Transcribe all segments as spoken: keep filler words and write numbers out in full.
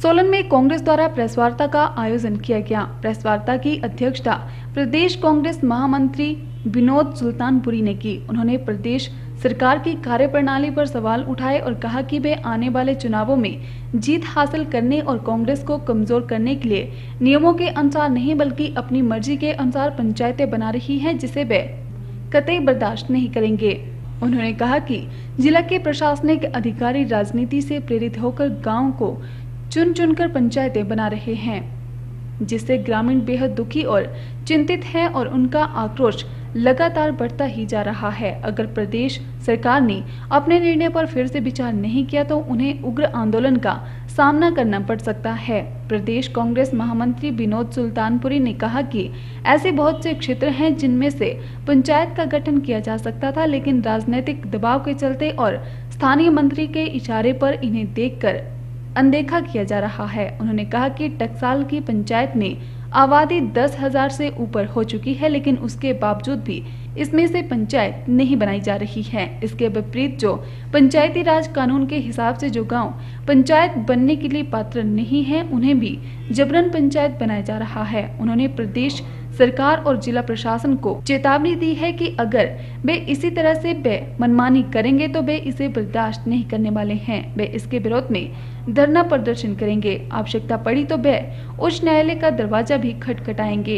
सोलन में कांग्रेस द्वारा प्रेस वार्ता का आयोजन किया गया। प्रेस वार्ता की अध्यक्षता प्रदेश कांग्रेस महामंत्री विनोद सुल्तानपुरी ने की। उन्होंने प्रदेश सरकार की कार्यप्रणाली पर सवाल उठाए और कहा कि वे आने वाले चुनावों में जीत हासिल करने और कांग्रेस को कमजोर करने के लिए नियमों के अनुसार नहीं बल्कि अपनी मर्जी के अनुसार पंचायतें बना रही हैं, जिसे वे कतई बर्दाश्त नहीं करेंगे। उन्होंने कहा कि जिला के प्रशासनिक अधिकारी राजनीति से प्रेरित होकर गाँव को चुन चुनकर पंचायतें बना रहे हैं, जिससे ग्रामीण बेहद दुखी और चिंतित हैं और उनका आक्रोश लगातार बढ़ता ही जा रहा है। अगर प्रदेश सरकार ने अपने निर्णय पर फिर से विचार नहीं किया तो उन्हें उग्र आंदोलन का सामना करना पड़ सकता है। प्रदेश कांग्रेस महामंत्री विनोद सुल्तानपुरी ने कहा कि ऐसे बहुत से क्षेत्र हैं जिनमें से पंचायत का गठन किया जा सकता था, लेकिन राजनीतिक दबाव के चलते और स्थानीय मंत्री के इशारे पर इन्हें देखकर अनदेखा किया जा रहा है। उन्होंने कहा कि टकसाल की पंचायत में आबादी दस हजार से ऊपर हो चुकी है, लेकिन उसके बावजूद भी इसमें से पंचायत नहीं बनाई जा रही है। इसके विपरीत जो पंचायती राज कानून के हिसाब से जो गांव पंचायत बनने के लिए पात्र नहीं है, उन्हें भी जबरन पंचायत बनाया जा रहा है। उन्होंने प्रदेश सरकार और जिला प्रशासन को चेतावनी दी है कि अगर वे इसी तरह से वे मनमानी करेंगे तो वे इसे बर्दाश्त नहीं करने वाले हैं। वे इसके विरोध में धरना प्रदर्शन करेंगे। आवश्यकता पड़ी तो वे उच्च न्यायालय का दरवाजा भी खटखटाएंगे।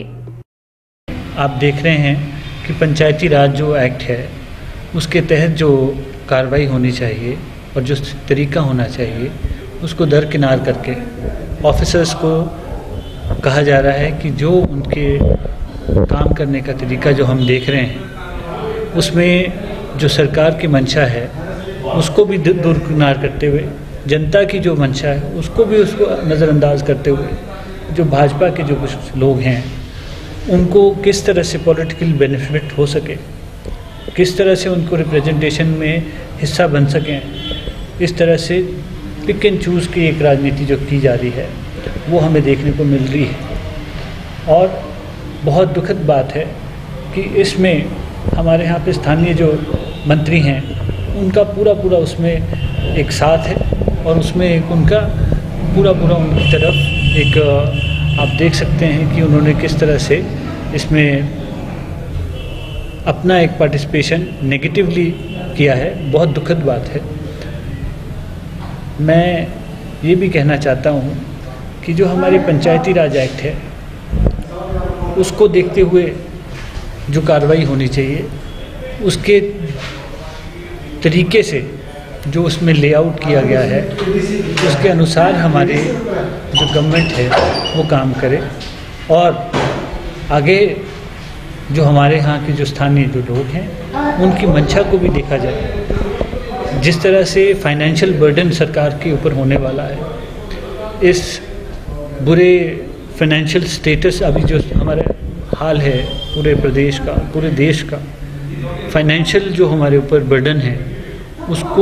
आप देख रहे हैं कि पंचायती राज जो एक्ट है उसके तहत जो कार्रवाई होनी चाहिए और जो तरीका होना चाहिए उसको दरकिनार करके ऑफिसर्स को कहा जा रहा है कि जो उनके काम करने का तरीका जो हम देख रहे हैं उसमें जो सरकार की मंशा है उसको भी दरकिनार करते हुए, जनता की जो मंशा है उसको भी उसको नज़रअंदाज करते हुए, जो भाजपा के जो कुछ लोग हैं उनको किस तरह से पॉलिटिकल बेनिफिट हो सके, किस तरह से उनको रिप्रेजेंटेशन में हिस्सा बन सकें, इस तरह से पिक एंड चूज़ की एक राजनीति जो की जा रही है वो हमें देखने को मिल रही है। और बहुत दुखद बात है कि इसमें हमारे यहाँ पे स्थानीय जो मंत्री हैं उनका पूरा पूरा उसमें एक साथ है और उसमें एक उनका पूरा पूरा उनकी तरफ एक आप देख सकते हैं कि उन्होंने किस तरह से इसमें अपना एक पार्टिसिपेशन नेगेटिवली किया है। बहुत दुखद बात है। मैं ये भी कहना चाहता हूँ कि जो हमारी पंचायती राज एक्ट है उसको देखते हुए जो कार्रवाई होनी चाहिए उसके तरीके से जो उसमें लेआउट किया गया है उसके अनुसार हमारी जो गवर्नमेंट है वो काम करे और आगे जो हमारे यहाँ के जो स्थानीय जो लोग हैं उनकी मंशा को भी देखा जाए। जिस तरह से फाइनेंशियल बर्डन सरकार के ऊपर होने वाला है, इस बुरे फाइनेंशियल स्टेटस अभी जो हमारा हाल है पूरे प्रदेश का, पूरे देश का फाइनेंशियल जो हमारे ऊपर बर्डन है उसको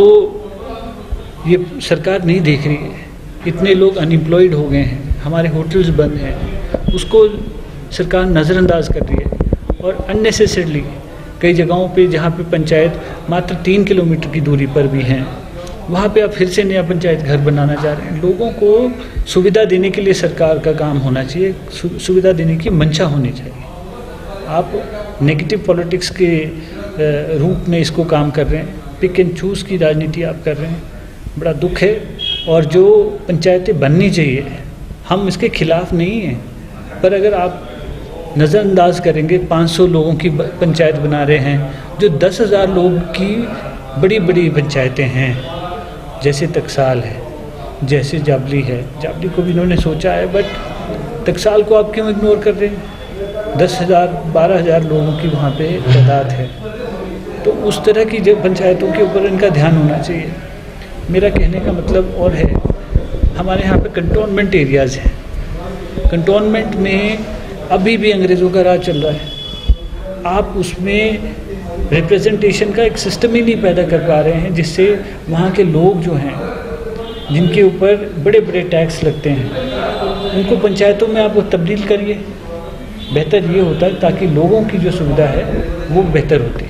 ये सरकार नहीं देख रही है। इतने लोग अनएम्प्लॉयड हो गए हैं, हमारे होटल्स बंद हैं, उसको सरकार नज़रअंदाज कर रही है। और अननेसेसरली कई जगहों पे जहाँ पे पंचायत मात्र तीन किलोमीटर की दूरी पर भी हैं वहाँ पे आप फिर से नया पंचायत घर बनाना चाह रहे हैं। लोगों को सुविधा देने के लिए सरकार का काम होना चाहिए, सु, सुविधा देने की मंशा होनी चाहिए। आप नेगेटिव पॉलिटिक्स के रूप में इसको काम कर रहे हैं, पिक एंड चूज़ की राजनीति आप कर रहे हैं। बड़ा दुख है। और जो पंचायतें बननी चाहिए हम इसके खिलाफ नहीं हैं, पर अगर आप नज़रअंदाज करेंगे पाँच सौ लोगों की पंचायत बना रहे हैं जो दस हज़ार लोग की बड़ी बड़ी पंचायतें हैं, जैसे टकसाल है, जैसे जाबली है। जाबली को भी इन्होंने सोचा है, बट टकसाल को आप क्यों इग्नोर कर रहे हैं? दस हज़ार बारह हज़ार लोगों की वहाँ पे तादाद है। तो उस तरह की जो पंचायतों के ऊपर इनका ध्यान होना चाहिए। मेरा कहने का मतलब और है, हमारे यहाँ पे कंटोनमेंट एरियाज़ हैं, कंटोनमेंट में अभी भी अंग्रेज़ों का राज चल रहा है। आप उसमें रिप्रेजेंटेशन का एक सिस्टम ही नहीं पैदा कर पा रहे हैं जिससे वहाँ के लोग जो हैं जिनके ऊपर बड़े बड़े टैक्स लगते हैं उनको पंचायतों में आप वो तब्दील करिए। बेहतर ये होता है ताकि लोगों की जो सुविधा है वो बेहतर होती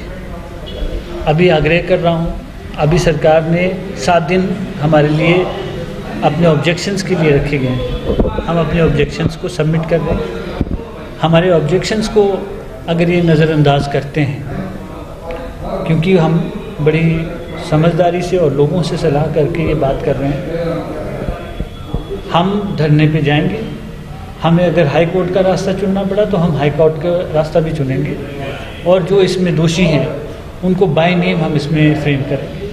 है। अभी आग्रह कर रहा हूँ, अभी सरकार ने सात दिन हमारे लिए अपने ऑब्जेक्शंस के लिए रखे गए हैं। हम अपने ऑब्जेक्शंस को सबमिट कर रहे हैं। हमारे ऑब्जेक्शंस को अगर ये नज़रअंदाज करते हैं, क्योंकि हम बड़ी समझदारी से और लोगों से सलाह करके ये बात कर रहे हैं, हम धरने पे जाएंगे। हमें अगर हाई कोर्ट का रास्ता चुनना पड़ा तो हम हाई कोर्ट का रास्ता भी चुनेंगे, और जो इसमें दोषी हैं उनको बाय नेम हम इसमें फ्रेम करेंगे।